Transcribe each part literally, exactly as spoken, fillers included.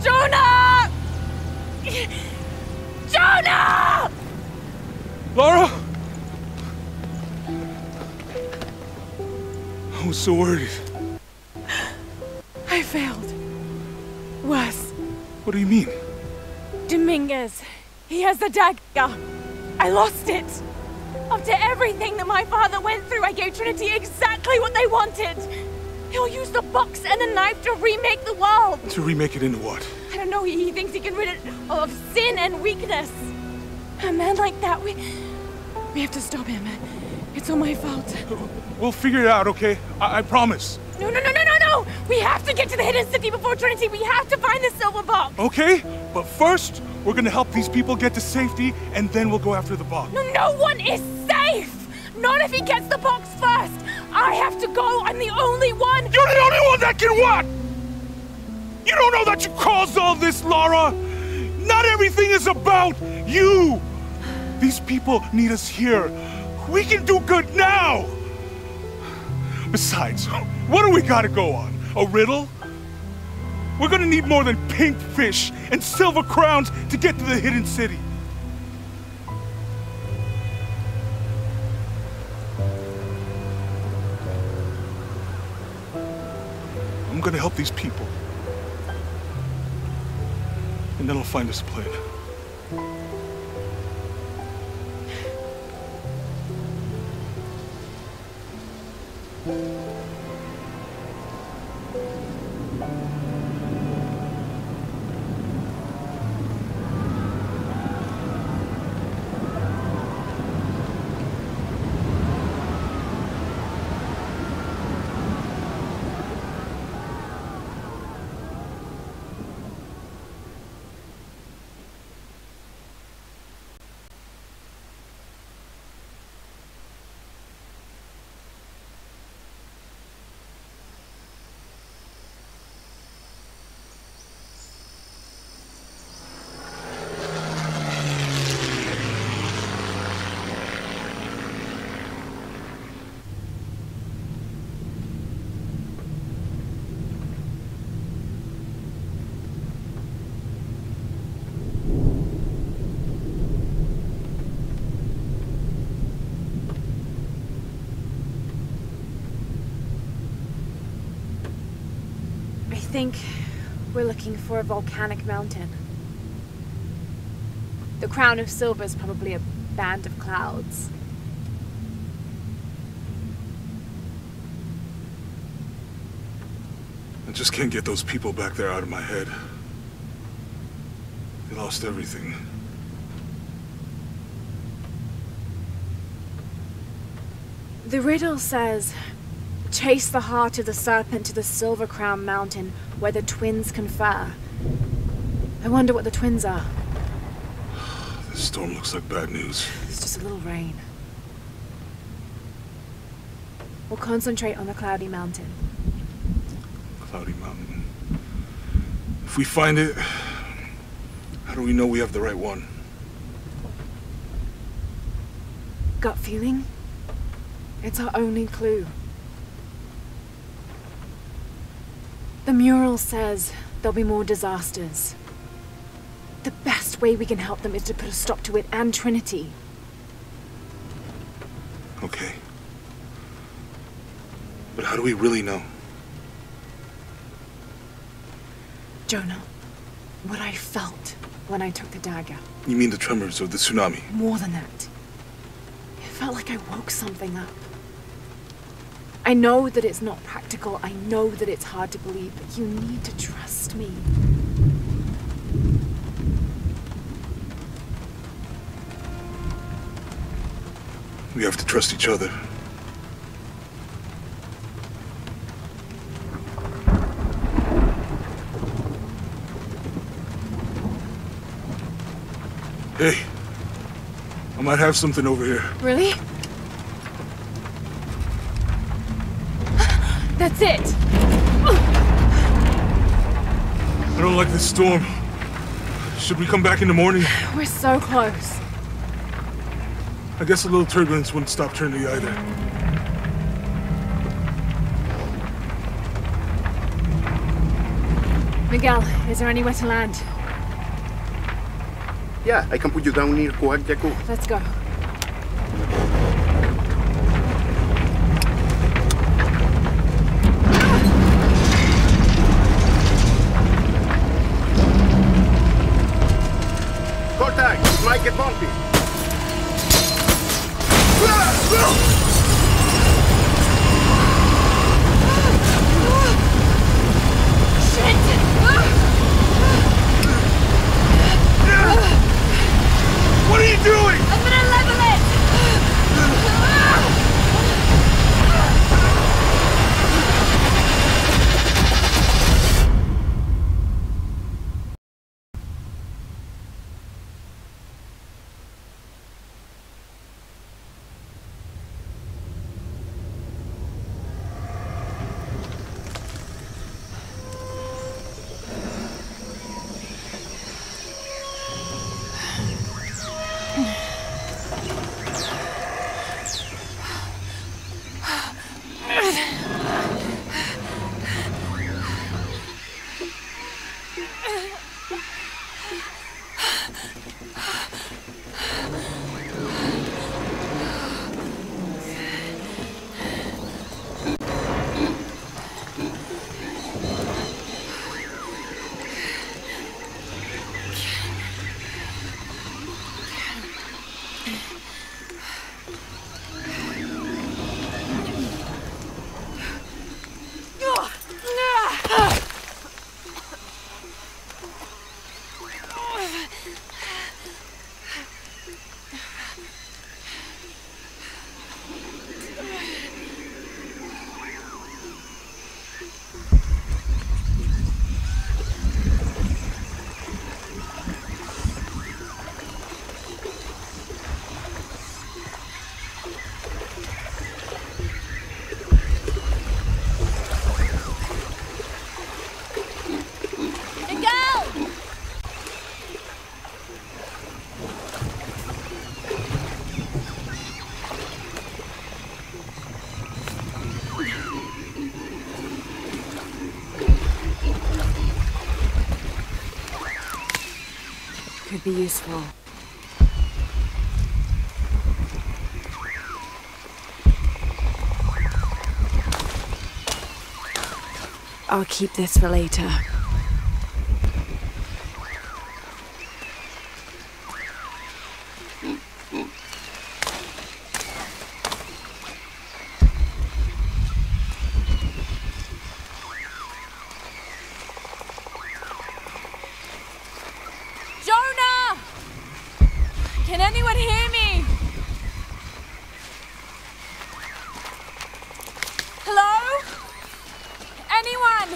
Jonah! Jonah! Lara? I was so worried. I failed. Worse. What do you mean? Dominguez. He has the dagger. I lost it. After everything that my father went through, I gave Trinity exactly what they wanted. He'll use the box and the knife to remake the world. To remake it into what? I don't know, he thinks he can rid it of sin and weakness. A man like that, we... We have to stop him. It's all my fault. We'll figure it out, okay? I, I promise. No, no, no, no, no, no! We have to get to the hidden city before Trinity. We have to find the silver box. Okay, but first, we're gonna help these people get to safety, and then we'll go after the box. No, no one is safe! Not if he gets the box first! I have to go! I'm the only one! You're the only one that can what? You don't know that you caused all this, Lara! Not everything is about you! These people need us here. We can do good now! Besides, what do we gotta go on? A riddle? We're gonna need more than pink fish and silver crowns to get to the hidden city. I'm gonna help these people. And then I'll find us a plan. I think we're looking for a volcanic mountain. The crown of silver is probably a band of clouds. I just can't get those people back there out of my head. They lost everything. The riddle says, chase the heart of the serpent to the Silver Crown Mountain where the twins confer. I wonder what the twins are. This storm looks like bad news. It's just a little rain. We'll concentrate on the Cloudy Mountain. Cloudy Mountain. If we find it, how do we know we have the right one? Gut feeling? It's our only clue. The mural says there'll be more disasters. The best way we can help them is to put a stop to it and Trinity. Okay. But how do we really know? Jonah, what I felt when I took the dagger. You mean the tremors or the tsunami? More than that. It felt like I woke something up. I know that it's not practical, I know that it's hard to believe, but you need to trust me. We have to trust each other. Hey, I might have something over here. Really? That's it! I don't like this storm. Should we come back in the morning? We're so close. I guess a little turbulence wouldn't stop Trinity either. Miguel, is there anywhere to land? Yeah, I can put you down near Coagyacou. Let's go. Contact! It might get bumpy. What are you doing? I'm gonna level it! Could be useful. I'll keep this for later. Can anyone hear me? Hello? Anyone?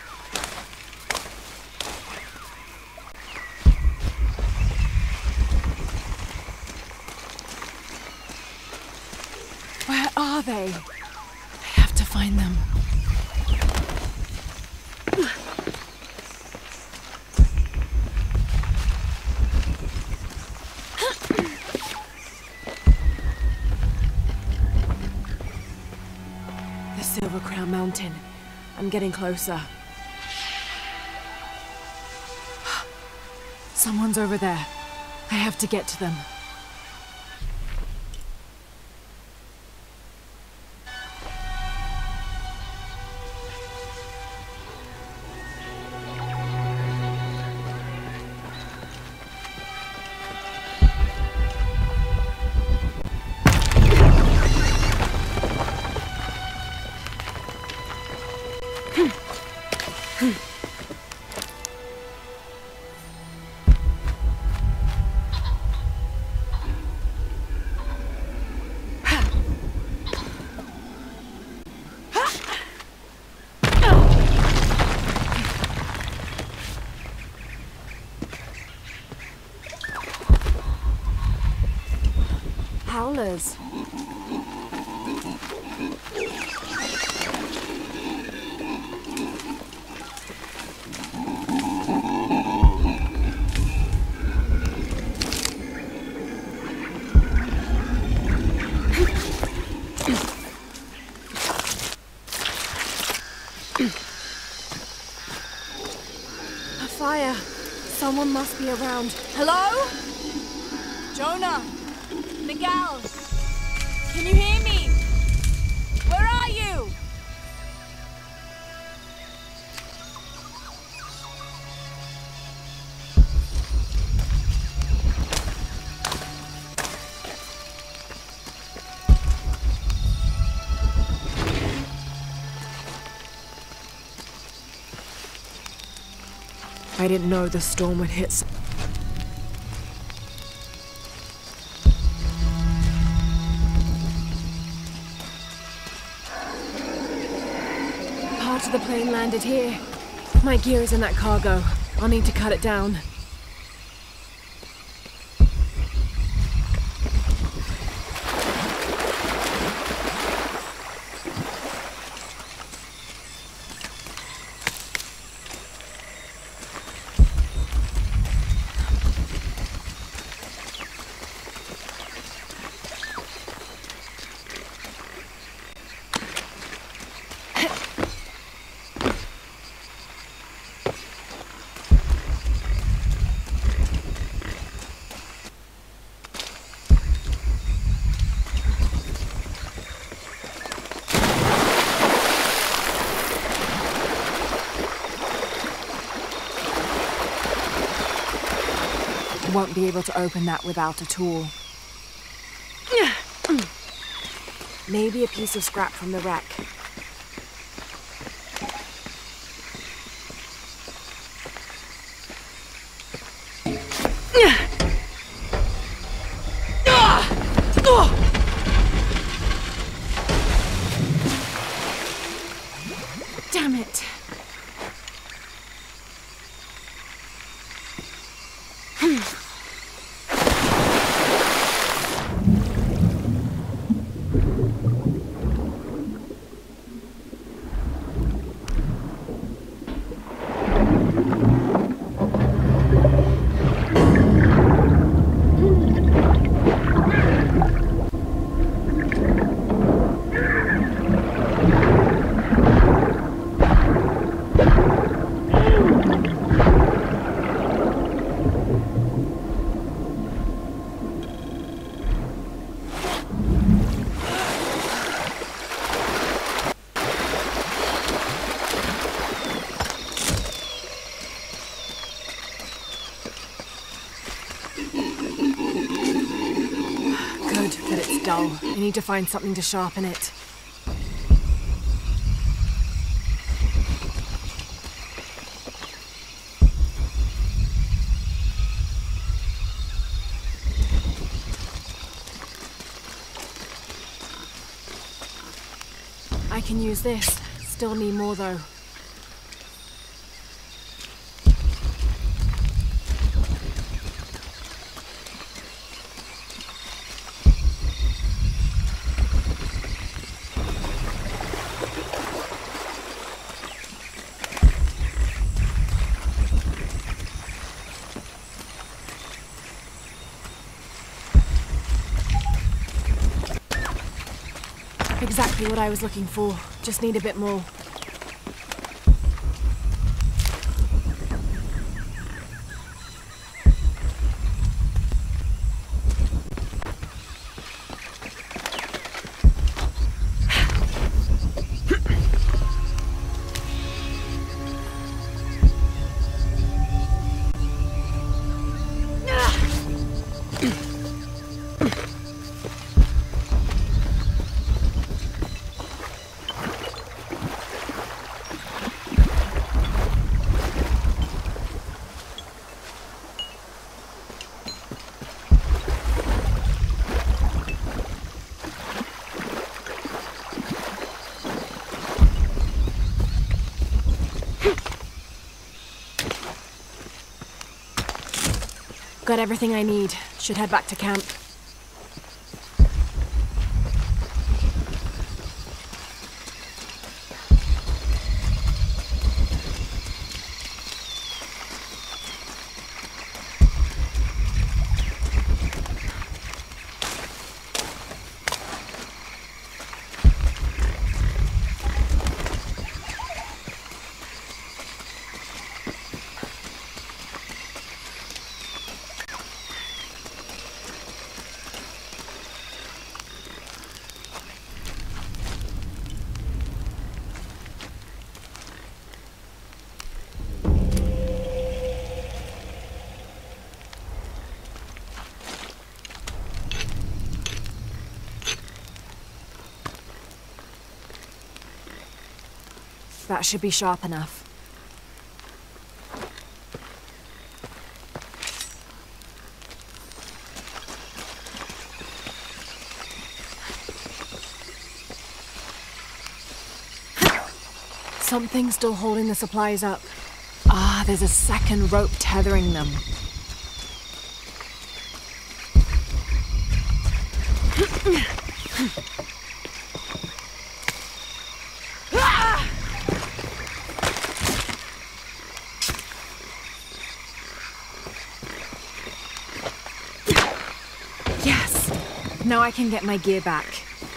Where are they? I have to find them. Silver Crown Mountain. I'm getting closer. Someone's over there. I have to get to them. Howlers. fire. Someone must be around. Hello? Jonah? Miguel? Can you hear me? Where are you? I didn't know the storm would hit. Part of the plane landed here. My gear is in that cargo. I'll need to cut it down. Won't be able to open that without a tool. Maybe a piece of scrap from the wreck. Damn it. Dull. I need to find something to sharpen it. I can use this. Still need more though. Exactly what I was looking for. Just need a bit more. Got everything I need. Should head back to camp. That should be sharp enough. Something's still holding the supplies up. Ah, there's a second rope tethering them. Yes! Now I can get my gear back.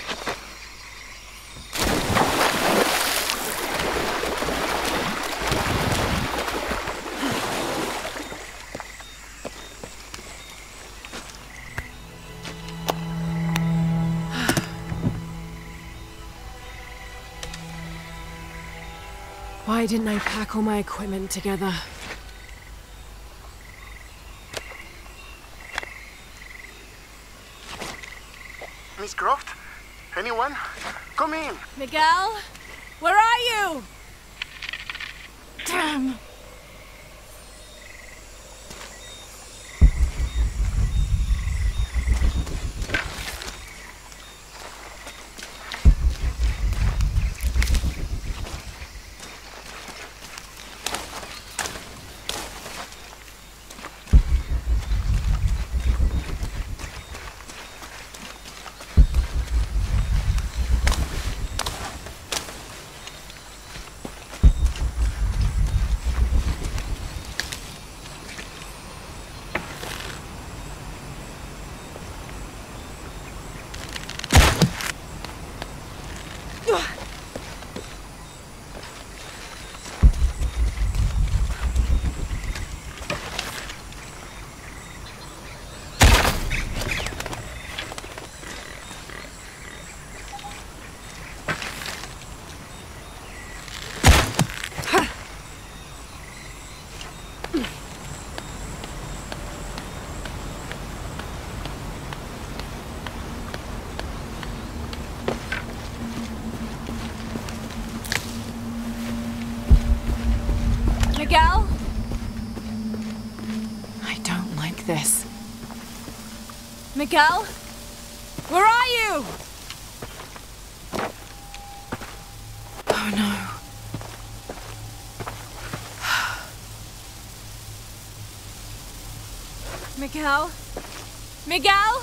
Why didn't I pack all my equipment together? Miss Croft? Anyone? Come in. Miguel? Where are you? Damn. Miguel? I don't like this. Miguel? Where are you? Oh no. Miguel? Miguel?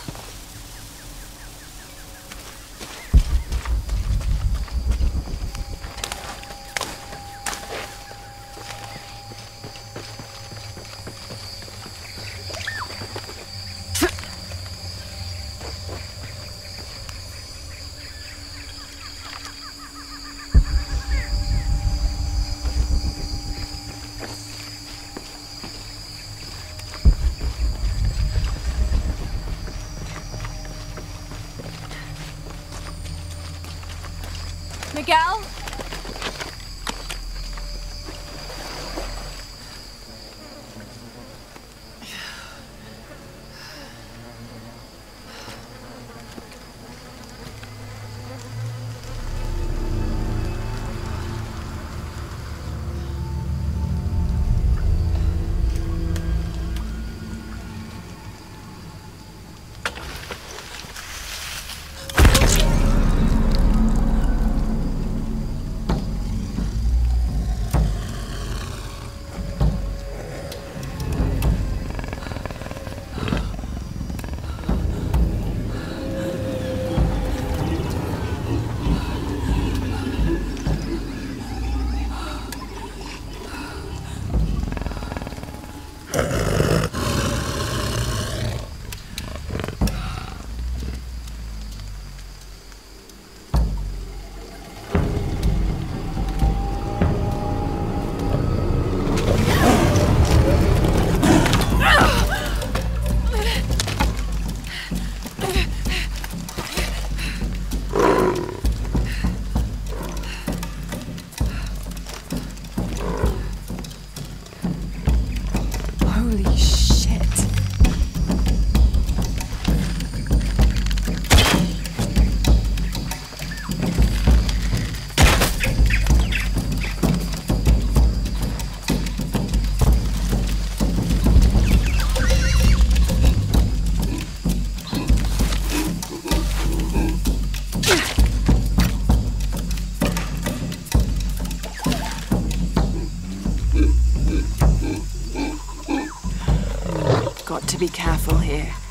Miguel? Holy shit. got to be careful here.